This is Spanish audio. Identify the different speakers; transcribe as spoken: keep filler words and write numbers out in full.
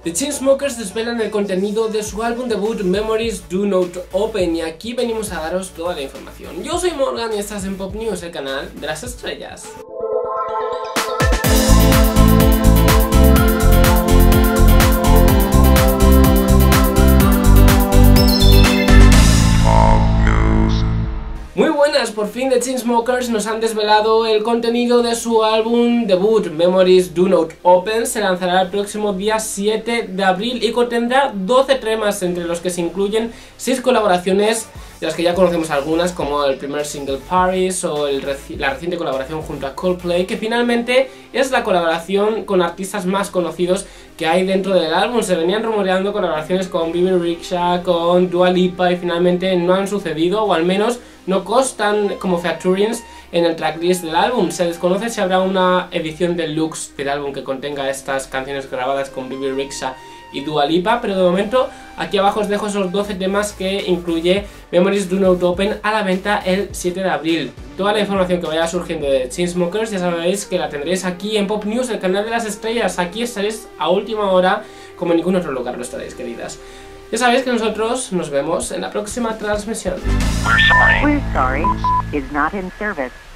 Speaker 1: The Chainsmokers desvelan el contenido de su álbum debut Memories Do Not Open y aquí venimos a daros toda la información. Yo soy Morgan y estás en Pop News, el canal de las estrellas. Muy buenas, por fin The Chainsmokers nos han desvelado el contenido de su álbum debut Memories Do Not Open. Se lanzará el próximo día siete de abril y contendrá doce temas, entre los que se incluyen seis colaboraciones, de las que ya conocemos algunas, como el primer single Paris o el reci la reciente colaboración junto a Coldplay, que finalmente es la colaboración con artistas más conocidos que hay dentro del álbum. Se venían rumoreando colaboraciones con Bebe Rexha, con Dua Lipa y finalmente no han sucedido, o al menos no constan como featurings en el tracklist del álbum. Se desconoce si habrá una edición deluxe del álbum que contenga estas canciones grabadas con Bebe Rexha y Dua Lipa, pero de momento aquí abajo os dejo esos doce temas que incluye Memories Do Not Open a la venta el siete de abril. Toda la información que vaya surgiendo de Chainsmokers ya sabéis que la tendréis aquí en Pop News, el canal de las estrellas. Aquí estaréis a última hora, como en ningún otro lugar lo estaréis, queridas. Ya sabéis que nosotros nos vemos en la próxima transmisión.
Speaker 2: We're sorry. We're sorry. Is not in service.